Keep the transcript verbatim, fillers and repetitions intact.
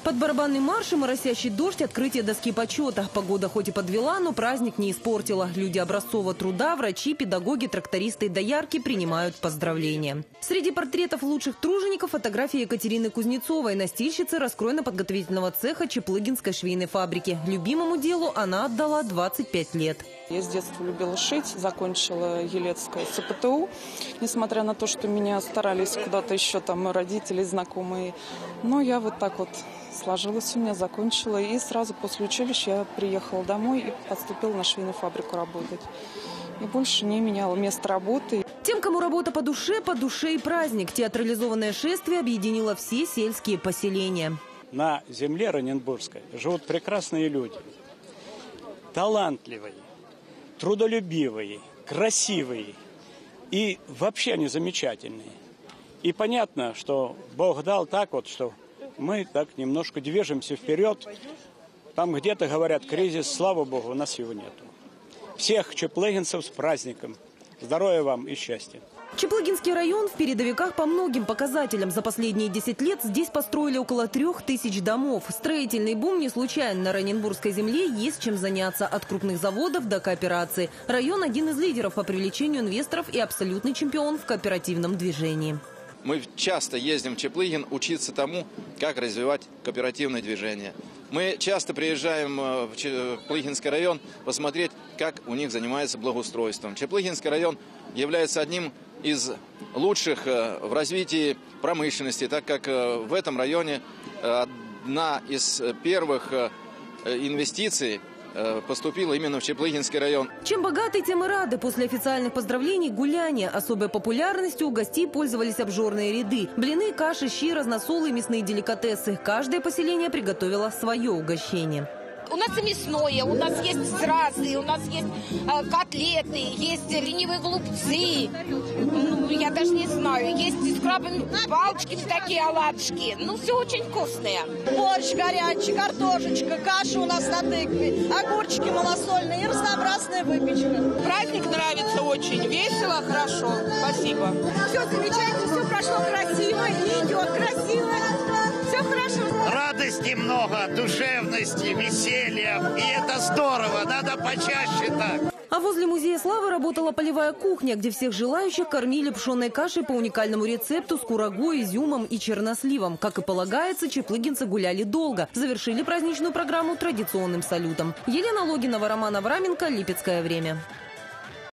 Под барабанный марш и моросящий дождь открытие доски почета. Погода хоть и подвела, но праздник не испортила. Люди образцового труда, врачи, педагоги, трактористы и доярки принимают поздравления. Среди портретов лучших тружеников фотография Екатерины Кузнецовой, настильщицы раскройно-подготовительного цеха Чеплыгинской швейной фабрики. Любимому делу она отдала двадцать пять лет. Я с детства любила шить, закончила Елецкое С П Т У, несмотря на то, что меня старались куда-то еще там родители, знакомые. Но я вот так вот сложилась у меня, закончила. И сразу после училища я приехала домой и поступила на швейную фабрику работать. И больше не меняла место работы. Тем, кому работа по душе, по душе и праздник. Театрализованное шествие объединило все сельские поселения. На земле Раненбургской живут прекрасные люди, талантливые, трудолюбивые, красивые и вообще они замечательные. И понятно, что Бог дал так вот, что мы так немножко движемся вперед. Там где-то говорят кризис, слава Богу, у нас его нету. Всех чеплыгинцев с праздником. Здоровья вам и счастья. Чеплыгинский район в передовиках по многим показателям. За последние десять лет здесь построили около трех тысяч домов. Строительный бум не случайен. На Раненбургской земле есть чем заняться. От крупных заводов до кооперации. Район один из лидеров по привлечению инвесторов и абсолютный чемпион в кооперативном движении. Мы часто ездим в Чеплыгин учиться тому, как развивать кооперативное движение. Мы часто приезжаем в Чеплыгинский район посмотреть, как у них занимается благоустройством. Чеплыгинский район является одним из лучших в развитии промышленности, так как в этом районе одна из первых инвестиций поступила именно в Чеплыгинский район. Чем богаты, тем и рады. После официальных поздравлений гуляния. Особой популярностью у гостей пользовались обжорные ряды. Блины, каши, щи, разносолы, мясные деликатесы. Каждое поселение приготовило свое угощение. У нас и мясное, у нас есть зразы, у нас есть э, котлеты, есть ленивые голубцы. Ну, я даже не знаю, есть с крабами палочки такие, оладушки. Ну, все очень вкусное. Борщ горячий, картошечка, каша у нас на тыкве, огурчики малосольные и разнообразная выпечка. Праздник нравится очень, весело, хорошо. Спасибо. Все замечательно, все прошло красиво и идет красиво. Все хорошо. Радости много, душевности, веселья. И это здорово, надо почаще так. А возле музея славы работала полевая кухня, где всех желающих кормили пшеной кашей по уникальному рецепту с курагой, изюмом и черносливом. Как и полагается, чеплыгинцы гуляли долго. Завершили праздничную программу традиционным салютом. Елена Логинова, Роман Авраменко, Липецкое время.